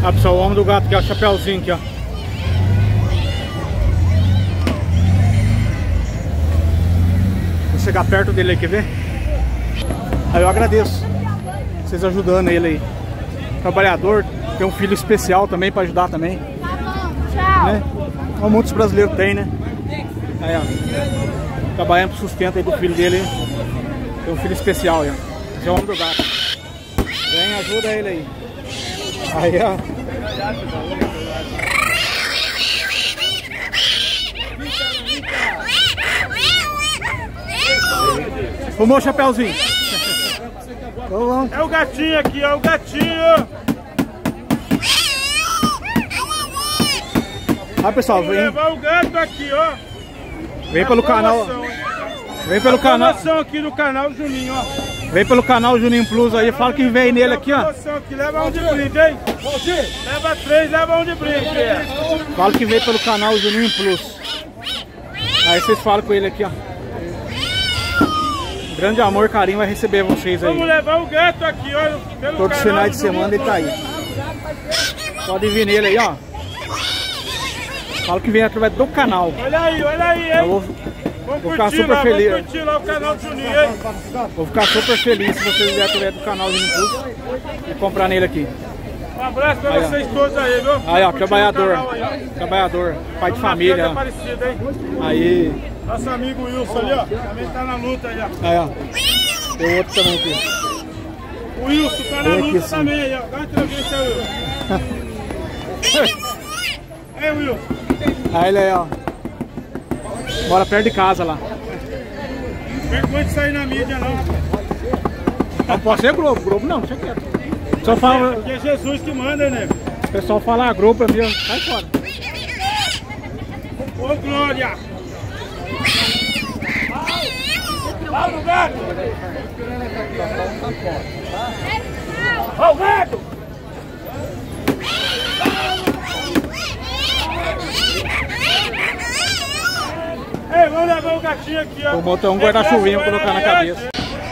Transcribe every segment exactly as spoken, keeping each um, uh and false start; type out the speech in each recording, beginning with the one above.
Ah, pessoal, o homem do gato aqui, ó, o chapéuzinho aqui, ó. Vou chegar perto dele aí, quer ver? Aí eu agradeço vocês ajudando ele aí. Trabalhador, tem um filho especial também pra ajudar também. Tá bom, tchau. Né? Como muitos brasileiros têm, né? Aí, ó. Trabalhando pro sustento aí do filho dele. Tem um filho especial aí, ó. Esse é o homem do gato. Vem, ajuda ele aí. Aí, ó. Fumou o chapéuzinho. É o gatinho aqui, é o gatinho. Ah, pessoal, Vamos vem. levar o gato aqui, ó. Vem pelo canal. Vem pelo canal. Aqui no canal Juninho, ó. Vem pelo canal Juninho Plus aí, fala que vem nele aqui, ó. Aqui, leva um de brinde, hein? Leva três, leva um de brinde. Fala que vem pelo canal Juninho Plus. Aí vocês falam com ele aqui, ó. Grande amor, carinho vai receber vocês aí. Vamos levar o gato aqui, ó. Pelo Todos os finais de semana ele tá aí. Pode vir nele aí, ó. Fala que vem através do canal. Olha aí, olha aí, hein? Eu vou, vamos vou ficar curtir super lá, feliz. Vamos curtir lá o canal do Juninho, hein? Vou ficar super feliz se vocês vierem através do canal Juninho Plus e comprar nele aqui. Um abraço pra aí, vocês ó. todos aí, viu? Aí, ó, trabalhador. Aí, ó. Trabalhador, pai de família. Aparecido, hein? Aí. Nosso amigo Wilson ali, ó. Também tá na luta aí, ó. Aí, ó. Tem outro também aqui. O Wilson tá na luta aqui, também aí, ó. Dá uma entrevista aí, Wilson. Ei, Wilson. Aí ele aí, ó. Mora perto de casa lá. Vergonha de sair na mídia, não. Não pode ser Globo. Globo não, deixa quieto. Só fala. Aqui é Jesus que manda, né? O pessoal fala Globo pra mim, sai fora. Ô, Glória! Vamos, gato! Ó o gato! Ei, vamos levar o gatinho aqui, ó. Vou botar um guarda-chuvinho pra colocar na cabeça.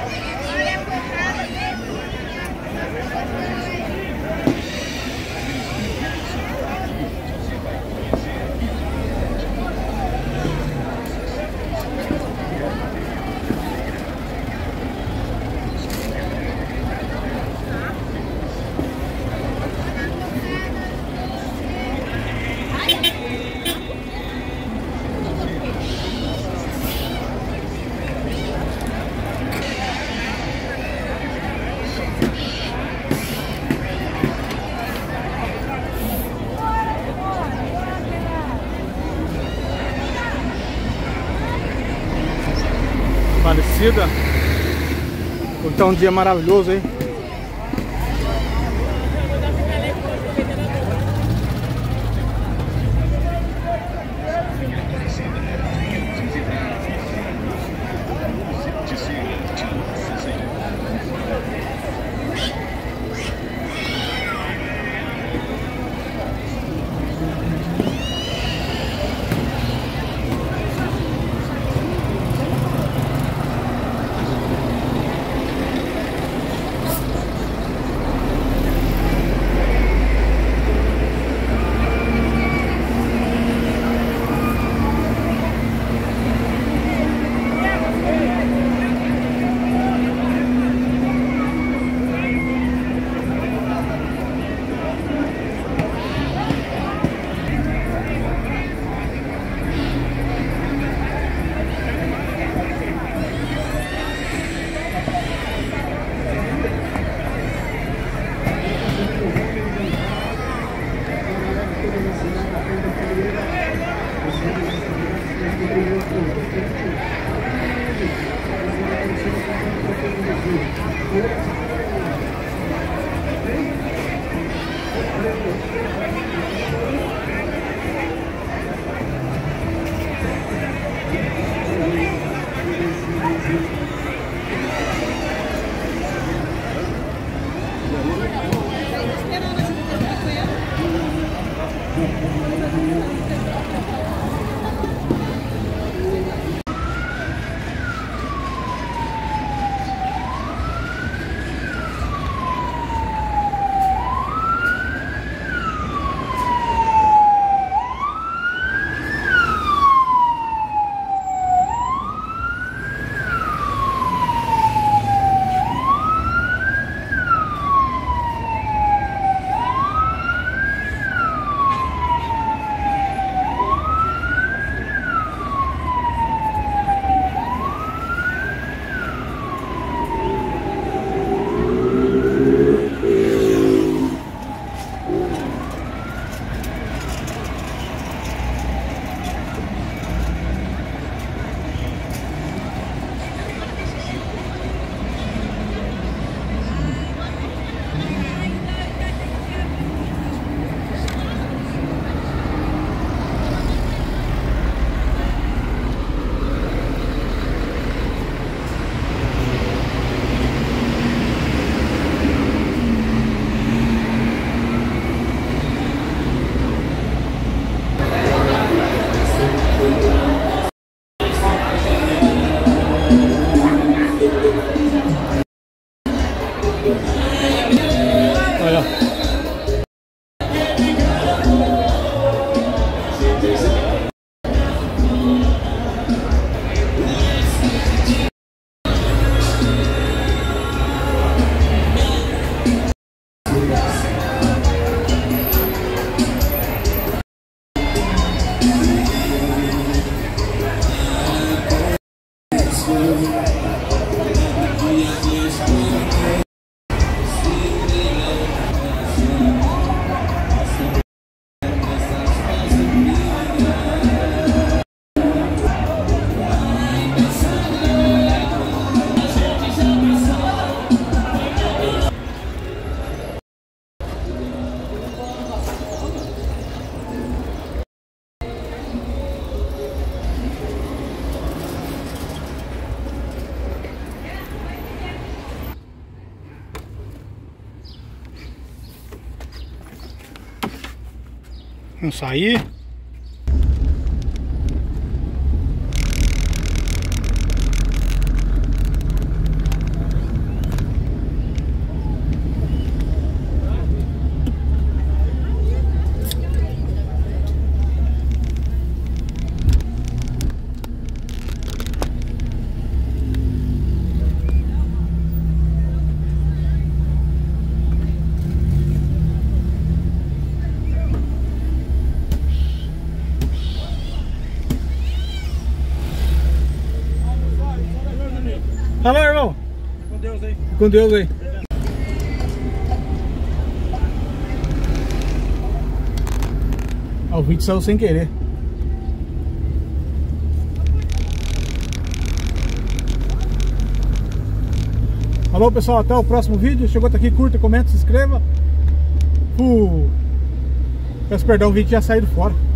Falecida. Então um dia maravilhoso aí. Vamos sair. Falou, irmão. Com Deus aí. Com Deus aí. Ah, o vídeo saiu sem querer. Falou, pessoal, até o próximo vídeo. Chegou até aqui, curta, comenta, se inscreva. Uh, peço perdão, o vídeo já saiu fora.